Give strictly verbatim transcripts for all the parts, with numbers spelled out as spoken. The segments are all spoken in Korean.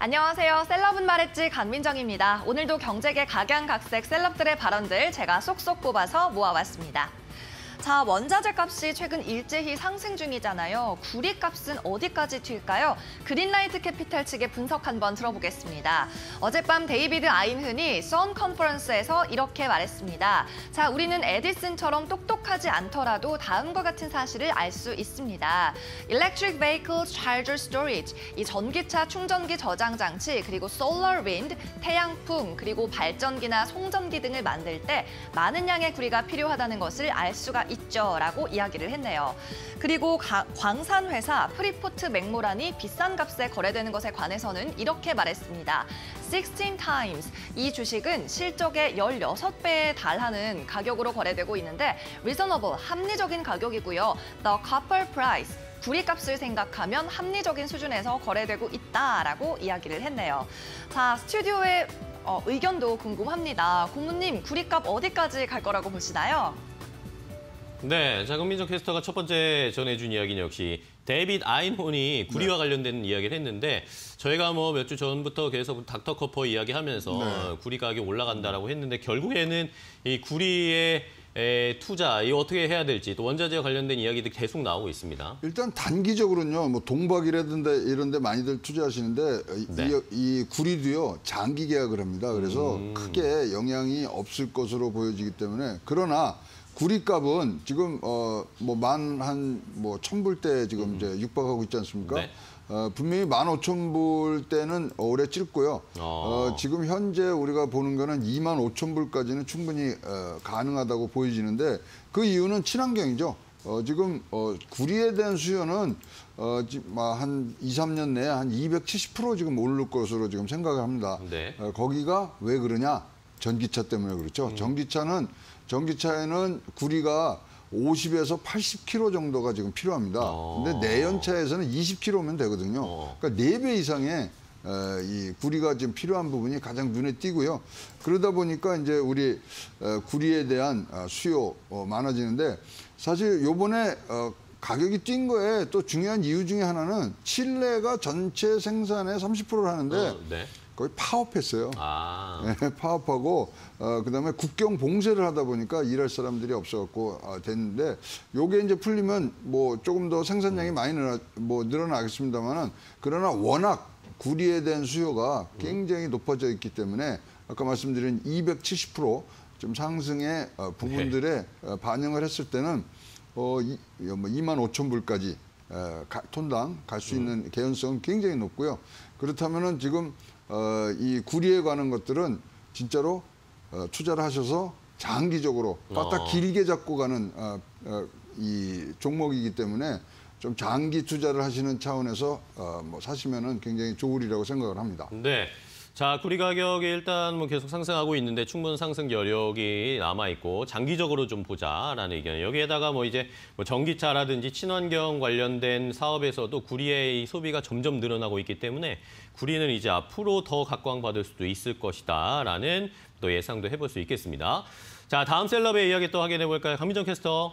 안녕하세요. 셀럽은 말했지 간민정입니다. 오늘도 경제계 각양각색 셀럽들의 발언들 제가 쏙쏙 뽑아서 모아왔습니다. 자, 원자재 값이 최근 일제히 상승 중이잖아요. 구리 값은 어디까지 튈까요? 그린라이트 캐피탈 측의 분석 한번 들어보겠습니다. 어젯밤 데이비드 아임흔이 선 컨퍼런스에서 이렇게 말했습니다. 자, 우리는 에디슨처럼 똑똑하지 않더라도 다음과 같은 사실을 알 수 있습니다. Electric Vehicle Charger Storage, 이 전기차 충전기 저장 장치, 그리고 Solar Wind, 태양풍, 그리고 발전기나 송전기 등을 만들 때 많은 양의 구리가 필요하다는 것을 알 수가 있습니다. 있죠라고 이야기를 했네요. 그리고 가, 광산회사 프리포트 맥모란이 비싼 값에 거래되는 것에 관해서는 이렇게 말했습니다. 십육 타임스, 이 주식은 실적의 십육 배에 달하는 가격으로 거래되고 있는데 reasonable, 합리적인 가격이고요. The copper price, 구리값을 생각하면 합리적인 수준에서 거래되고 있다라고 이야기를 했네요. 자, 스튜디오의 어, 의견도 궁금합니다. 고모님, 구리값 어디까지 갈 거라고 보시나요? 네, 자, 김민정 캐스터가 첫 번째 전해준 이야기는 역시 데이빗 아인혼이 구리와 네. 관련된 이야기를 했는데 저희가 뭐 몇 주 전부터 계속 닥터 커퍼 이야기하면서 네. 구리 가격이 올라간다라고 했는데 결국에는 이 구리의 에, 투자, 이 어떻게 해야 될지 또 원자재와 관련된 이야기도 계속 나오고 있습니다. 일단 단기적으로는요, 뭐 동박이라든지 이런 데 많이들 투자하시는데 네. 이, 이 구리도요, 장기 계약을 합니다. 그래서 음. 크게 영향이 없을 것으로 보여지기 때문에 그러나 구리값은 지금 어 뭐 만 한 뭐 천 불대 지금 음. 이제 육박하고 있지 않습니까? 네. 어 분명히 만 오천 불대는 올해 찍고요. 어. 어 지금 현재 우리가 보는 거는 이만 오천 불까지는 충분히 어, 가능하다고 보여지는데 그 이유는 친환경이죠. 어 지금 어 구리에 대한 수요는 어 한 이, 삼 년 내에 한 이백칠십 퍼센트 지금 오를 것으로 지금 생각을 합니다. 네. 어, 거기가 왜 그러냐? 전기차 때문에 그렇죠. 음. 전기차는 전기차에는 구리가 오십에서 팔십 킬로그램 정도가 지금 필요합니다. 어. 근데 내연차에서는 이십 킬로그램면 되거든요. 어. 그러니까 네 배 이상의 이 구리가 지금 필요한 부분이 가장 눈에 띄고요. 그러다 보니까 이제 우리 구리에 대한 수요 많아지는데 사실 요번에 가격이 뛴 거에 또 중요한 이유 중에 하나는 칠레가 전체 생산의 삼십 퍼센트를 하는데 어, 네. 거의 파업했어요. 아. 네, 파업하고 어, 그다음에 국경 봉쇄를 하다 보니까 일할 사람들이 없어갖고 어, 됐는데 요게 이제 풀리면 뭐 조금 더 생산량이 음. 많이 늘어 뭐 늘어나겠습니다만은 그러나 워낙 구리에 대한 수요가 굉장히 음. 높아져 있기 때문에 아까 말씀드린 이백칠십 퍼센트 좀 상승의 어, 부분들에 네. 어, 반영을 했을 때는 어, 이, 뭐 이만 오천 불까지 어, 가, 톤당 갈 수 있는 음. 개연성은 굉장히 높고요. 그렇다면은 지금 어, 이 구리에 관한 것들은 진짜로 어, 투자를 하셔서 장기적으로 바짝 어. 길게 잡고 가는 어, 어, 이 종목이기 때문에 좀 장기 투자를 하시는 차원에서 어, 뭐 사시면은 굉장히 좋으리라고 생각을 합니다. 네. 자, 구리 가격이 일단 뭐 계속 상승하고 있는데 충분 상승 여력이 남아 있고 장기적으로 좀 보자라는 의견. 여기에다가 뭐 이제 뭐 전기차라든지 친환경 관련된 사업에서도 구리의 이 소비가 점점 늘어나고 있기 때문에 구리는 이제 앞으로 더 각광받을 수도 있을 것이다라는 또 예상도 해볼 수 있겠습니다. 자, 다음 셀럽의 이야기 또 확인해 볼까요? 강민정 캐스터.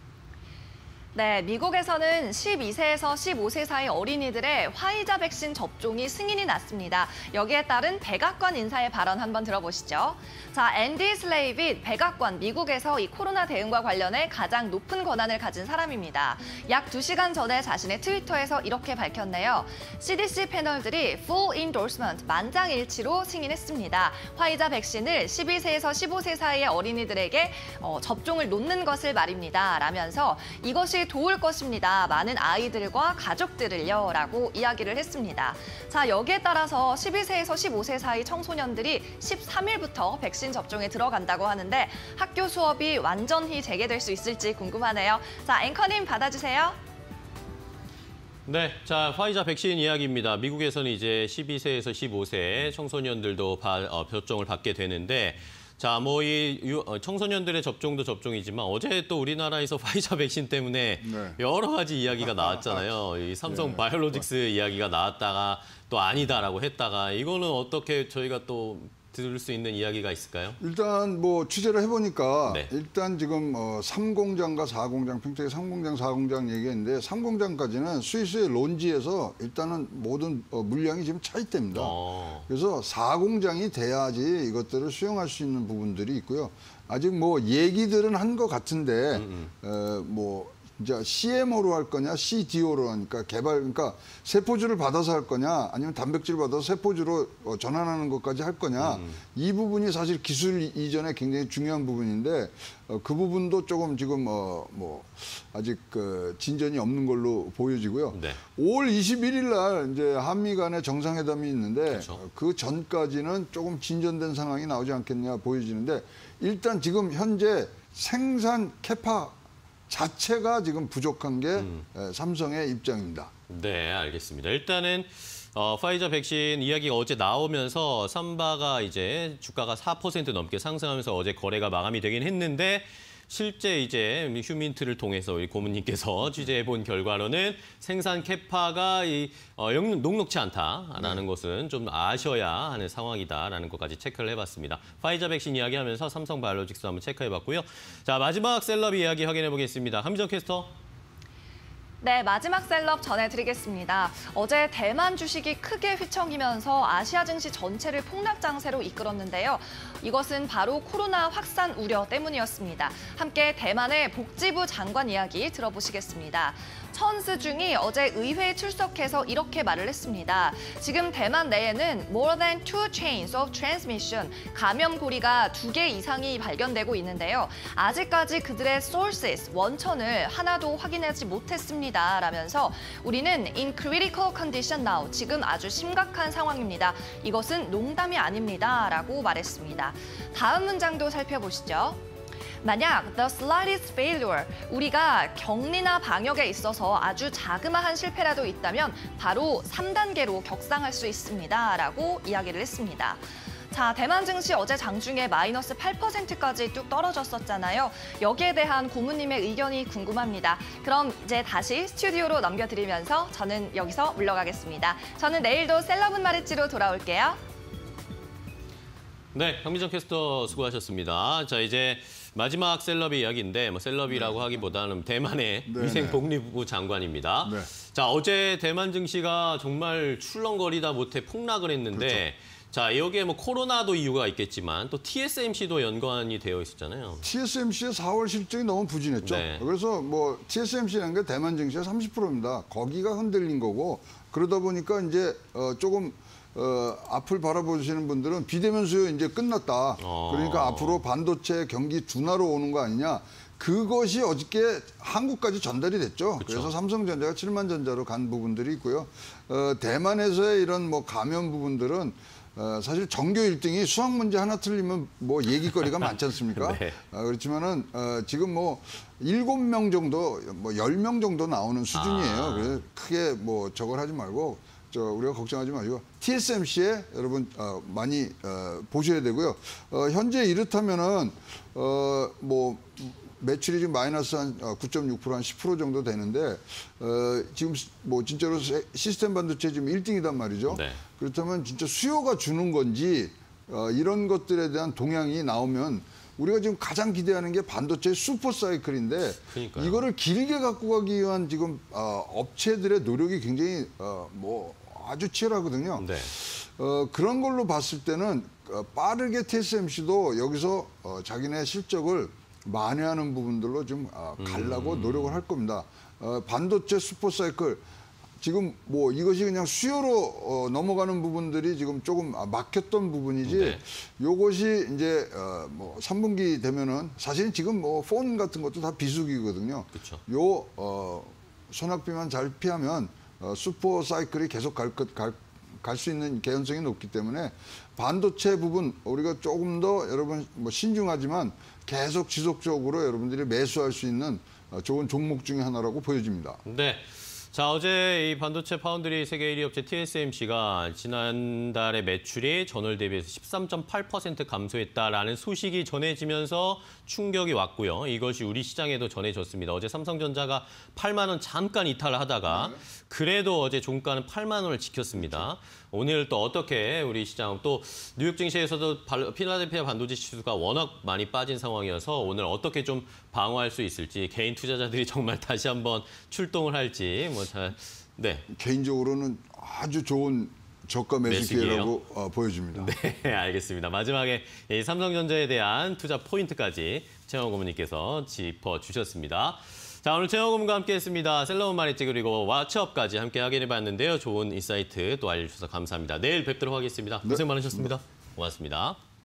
네, 미국에서는 십이 세에서 십오 세 사이 어린이들의 화이자 백신 접종이 승인이 났습니다. 여기에 따른 백악관 인사의 발언 한번 들어보시죠. 자, 앤디 슬레이빗 백악관, 미국에서 이 코로나 대응과 관련해 가장 높은 권한을 가진 사람입니다. 약 두 시간 전에 자신의 트위터에서 이렇게 밝혔네요. 씨디씨 패널들이 full endorsement, 만장일치로 승인했습니다. 화이자 백신을 십이 세에서 십오 세 사이의 어린이들에게 어, 접종을 놓는 것을 말입니다. 라면서 이것이 도울 것입니다. 많은 아이들과 가족들을요. 라고 이야기를 했습니다. 자, 여기에 따라서 십이 세에서 십오 세 사이 청소년들이 십삼 일부터 백신 접종에 들어간다고 하는데 학교 수업이 완전히 재개될 수 있을지 궁금하네요. 자, 앵커님 받아주세요. 네, 자, 화이자 백신 이야기입니다. 미국에서는 이제 십이 세에서 십오 세 청소년들도 바, 어, 접종을 받게 되는데 자, 뭐 이 청소년들의 접종도 접종이지만 어제 또 우리나라에서 화이자 백신 때문에 네. 여러 가지 이야기가 나왔잖아요. 이 삼성 네. 바이오로직스 이야기가 나왔다가 또 아니다라고 했다가 이거는 어떻게 저희가 또 들을 수 있는 이야기가 있을까요? 일단 뭐 취재를 해보니까 네. 일단 지금 어, 삼 공장과 사 공장, 평택에 삼 공장, 사 공장 얘기했는데 삼 공장까지는 스위스의 론지에서 일단은 모든 어, 물량이 지금 차 있답니다. 어. 그래서 사 공장이 돼야지 이것들을 수용할 수 있는 부분들이 있고요. 아직 뭐 얘기들은 한 것 같은데 음, 어, 뭐 이제 씨엠오로 할 거냐, 씨디오로 하니까 개발, 그러니까 세포주를 받아서 할 거냐, 아니면 단백질을 받아서 세포주로 어, 전환하는 것까지 할 거냐, 음. 이 부분이 사실 기술 이전에 굉장히 중요한 부분인데 어, 그 부분도 조금 지금 어, 뭐 아직 그 진전이 없는 걸로 보여지고요. 네. 오월 이십일일 날 이제 한미 간의 정상회담이 있는데 그렇죠. 어, 그 전까지는 조금 진전된 상황이 나오지 않겠냐 보여지는데 일단 지금 현재 생산 캐파 자체가 지금 부족한 게 음. 에, 삼성의 입장입니다. 네, 알겠습니다. 일단은 어, 파이저 백신 이야기가 어제 나오면서 삼바가 이제 주가가 사 퍼센트 넘게 상승하면서 어제 거래가 마감이 되긴 했는데 실제 이제 휴민트를 통해서 우리 고문님께서 취재해 본 결과로는 생산 캐파가 이, 어, 영- 녹록치 않다라는 네. 것은 좀 아셔야 하는 상황이다라는 것까지 체크를 해봤습니다. 파이저 백신 이야기하면서 삼성 바이오로직스 한번 체크해봤고요. 자, 마지막 셀럽 이야기 확인해 보겠습니다. 함정 캐스터. 네, 마지막 셀럽 전해드리겠습니다. 어제 대만 주식이 크게 휘청이면서 아시아 증시 전체를 폭락 장세로 이끌었는데요. 이것은 바로 코로나 확산 우려 때문이었습니다. 함께 대만의 복지부 장관 이야기 들어보시겠습니다. 천스중이 어제 의회에 출석해서 이렇게 말을 했습니다. 지금 대만 내에는 more than two chains of transmission, 감염 고리가 두 개 이상이 발견되고 있는데요. 아직까지 그들의 sources, 원천을 하나도 확인하지 못했습니다. 라면서 우리는 in critical condition now, 지금 아주 심각한 상황입니다. 이것은 농담이 아닙니다. 라고 말했습니다. 다음 문장도 살펴보시죠. 만약 the slightest failure, 우리가 격리나 방역에 있어서 아주 자그마한 실패라도 있다면 바로 삼 단계로 격상할 수 있습니다. 라고 이야기를 했습니다. 자, 대만 증시 어제 장중에 마이너스 팔 퍼센트까지 뚝 떨어졌었잖아요. 여기에 대한 고문님의 의견이 궁금합니다. 그럼 이제 다시 스튜디오로 넘겨드리면서 저는 여기서 물러가겠습니다. 저는 내일도 셀럽은 말했지로 돌아올게요. 네, 황민정 캐스터 수고하셨습니다. 자, 이제 마지막 셀럽의 이야기인데 뭐 셀럽이라고 하기보다는 대만의 네, 위생복리부 장관입니다. 네. 자, 어제 대만 증시가 정말 출렁거리다 못해 폭락을 했는데 그렇죠. 자, 여기에 뭐 코로나도 이유가 있겠지만 또 티에스엠씨도 연관이 되어 있었잖아요. 티에스엠씨의 사월 실적이 너무 부진했죠. 네. 그래서 뭐 티에스엠씨라는 게 대만 증시의 삼십 퍼센트입니다. 거기가 흔들린 거고 그러다 보니까 이제 어, 조금 어, 앞을 바라보시는 분들은 비대면 수요 이제 끝났다. 어. 그러니까 앞으로 반도체 경기 둔화로 오는 거 아니냐. 그것이 어저께 한국까지 전달이 됐죠. 그쵸. 그래서 삼성전자가 칠만 전자로 간 부분들이 있고요. 어, 대만에서의 이런 뭐 감염 부분들은 어, 사실 전교 일 등이 수학 문제 하나 틀리면 뭐 얘기거리가 많지 않습니까? 네. 어, 그렇지만은 어, 지금 뭐 일곱 명 정도, 뭐 열 명 정도 나오는 수준이에요. 아. 그래서 크게 뭐 저걸 하지 말고 저 우리가 걱정하지 마시고 티에스엠씨에 여러분 어, 많이 어, 보셔야 되고요. 어, 현재 이렇다면은 어, 뭐 매출이 지금 마이너스 한 구 점 육 퍼센트, 한 십 퍼센트 정도 되는데 어, 지금 뭐 진짜로 시스템 반도체 지금 일 등이단 말이죠. 네. 그렇다면 진짜 수요가 주는 건지 어, 이런 것들에 대한 동향이 나오면 우리가 지금 가장 기대하는 게 반도체 슈퍼 사이클인데 그러니까요. 이거를 길게 갖고 가기 위한 지금 어, 업체들의 노력이 굉장히 어, 뭐 아주 치열하거든요. 네. 어, 그런 걸로 봤을 때는 어, 빠르게 티에스엠씨도 여기서 어, 자기네 실적을 만회하는 부분들로 좀 어, 가려고 음. 노력을 할 겁니다. 어, 반도체 슈퍼 사이클 지금 뭐 이것이 그냥 수요로 어, 넘어가는 부분들이 지금 조금 아, 막혔던 부분이지 네. 요것이 이제 어, 뭐 삼 분기 되면은 사실 지금 뭐 폰 같은 것도 다 비수기거든요. 그쵸. 요 어, 소낙비만 잘 피하면 어, 슈퍼 사이클이 계속 갈 것, 갈, 갈 수 있는 개연성이 높기 때문에 반도체 부분 우리가 조금 더 여러분 뭐 신중하지만 계속 지속적으로 여러분들이 매수할 수 있는 어, 좋은 종목 중에 하나라고 보여집니다. 네. 자, 어제 이 반도체 파운드리 세계 일 위 업체 티에스엠씨가 지난달에 매출이 전월 대비해서 십삼 점 팔 퍼센트 감소했다라는 소식이 전해지면서 충격이 왔고요. 이것이 우리 시장에도 전해졌습니다. 어제 삼성전자가 팔만 원 잠깐 이탈하다가 그래도 어제 종가는 팔만 원을 지켰습니다. 오늘 또 어떻게 우리 시장 또 뉴욕 증시에서도 필라델피아 반도체 지수가 워낙 많이 빠진 상황이어서 오늘 어떻게 좀 방어할 수 있을지 개인 투자자들이 정말 다시 한번 출동을 할지 뭐 잘 네. 개인적으로는 아주 좋은 저가 매수 기회라고 어, 보여집니다. 네, 알겠습니다. 마지막에 이 삼성전자에 대한 투자 포인트까지 최영호 고문님께서 짚어주셨습니다. 자, 오늘 최영호 고문과 함께했습니다. 셀러문 마니지 그리고 와치업까지 함께 확인해봤는데요. 좋은 인사이트 또 알려주셔서 감사합니다. 내일 뵙도록 하겠습니다. 고생 많으셨습니다. 고맙습니다.